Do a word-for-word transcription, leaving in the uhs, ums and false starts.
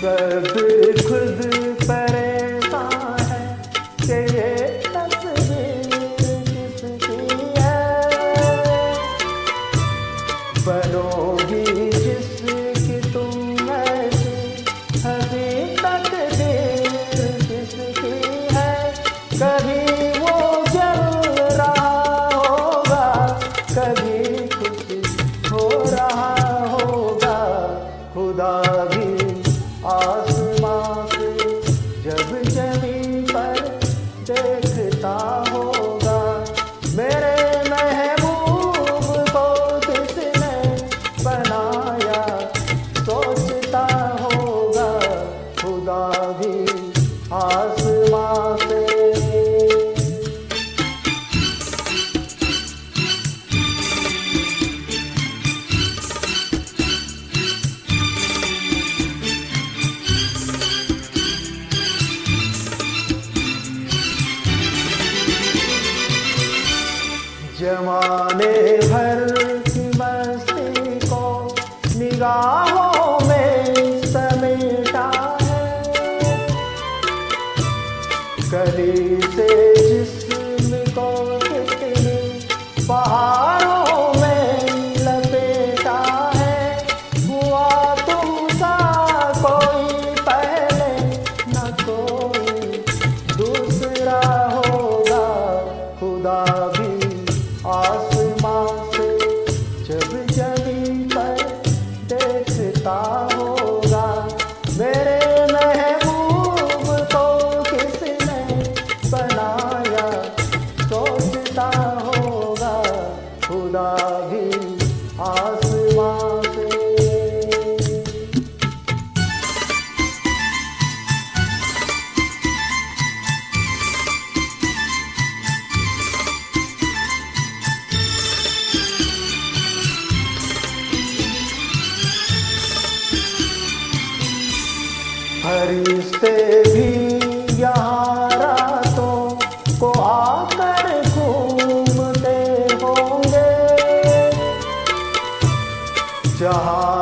सब खुद परेशान है कि ये तस्वीर किसकी है। बनोगी जिसकी तुम ऐसी हंसी तकदीर किसकी है। कभी वो जल रहा होगा, कभी कुछ हो रहा होगा। खुदा भी आसमां से जब जमीन पर देखता होगा। मेरे महबूब को किसने बनाया सोचता होगा। खुदा भी आसमां से। जमाने भर की मस्ती को निगाहों में समेटा है। कली से जिस्म को कितनी पहाड़ों में लपेटा है। हुआ तुम सा कोई पहले न कोई दूसरा होगा। खुदा भी आसमां से जब जमीन पर देखता होगा। मेरे महबूब को किसने बनाया सोचता होगा। खुदा भी आसमां से। फरिश्ते भी यहाँ रातों को आकर घूमते होंगे। जहाँ